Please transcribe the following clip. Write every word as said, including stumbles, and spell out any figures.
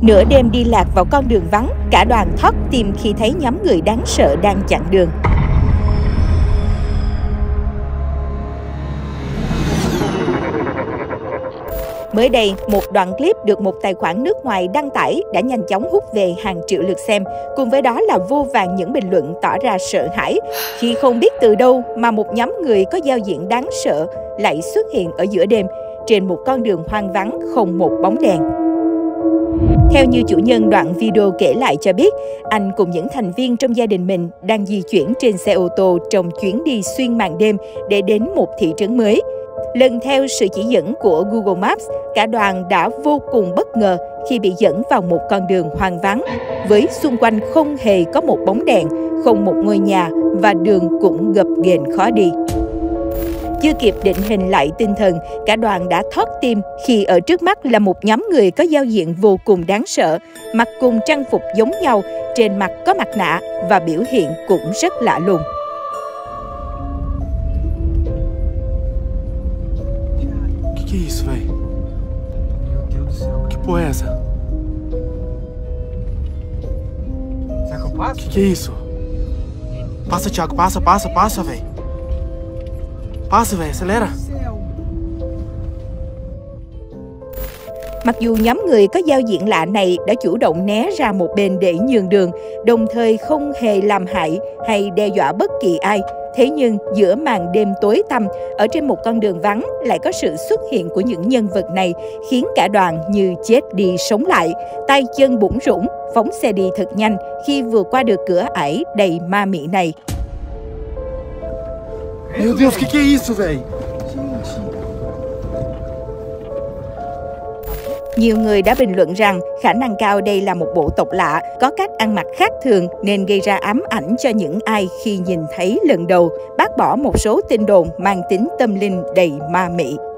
Nửa đêm đi lạc vào con đường vắng, cả đoàn thót tim khi thấy nhóm người đáng sợ đang chặn đường. Mới đây, một đoạn clip được một tài khoản nước ngoài đăng tải đã nhanh chóng hút về hàng triệu lượt xem. Cùng với đó là vô vàn những bình luận tỏ ra sợ hãi khi không biết từ đâu mà một nhóm người có giao diện đáng sợ lại xuất hiện ở giữa đêm trên một con đường hoang vắng không một bóng đèn. Theo như chủ nhân đoạn video kể lại cho biết, anh cùng những thành viên trong gia đình mình đang di chuyển trên xe ô tô trong chuyến đi xuyên màn đêm để đến một thị trấn mới. Lần theo sự chỉ dẫn của Google Maps, cả đoàn đã vô cùng bất ngờ khi bị dẫn vào một con đường hoang vắng, với xung quanh không hề có một bóng đèn, không một ngôi nhà và đường cũng gập ghềnh khó đi. Chưa kịp định hình lại tinh thần, cả đoàn đã thót tim khi ở trước mắt là một nhóm người có giao diện vô cùng đáng sợ, mặc cùng trang phục giống nhau, trên mặt có mặt nạ và biểu hiện cũng rất lạ lùng. Que é isso, velho? Meu Deus do céu. Que porra é essa? Será que eu passo? Que que é isso? Passa, Thiago, passa, passa, passa, velho. Passa, velho, acelera. Mặc dù nhóm người có giao diện lạ này đã chủ động né ra một bên để nhường đường, đồng thời không hề làm hại hay đe dọa bất kỳ ai, thế nhưng giữa màn đêm tối tăm, ở trên một con đường vắng lại có sự xuất hiện của những nhân vật này khiến cả đoàn như chết đi sống lại, tay chân bủn rủn, phóng xe đi thật nhanh khi vừa qua được cửa ải đầy ma mị này. Meu Deus, que que é isso, velho? Nhiều người đã bình luận rằng khả năng cao đây là một bộ tộc lạ, có cách ăn mặc khác thường nên gây ra ám ảnh cho những ai khi nhìn thấy lần đầu, bác bỏ một số tin đồn mang tính tâm linh đầy ma mị.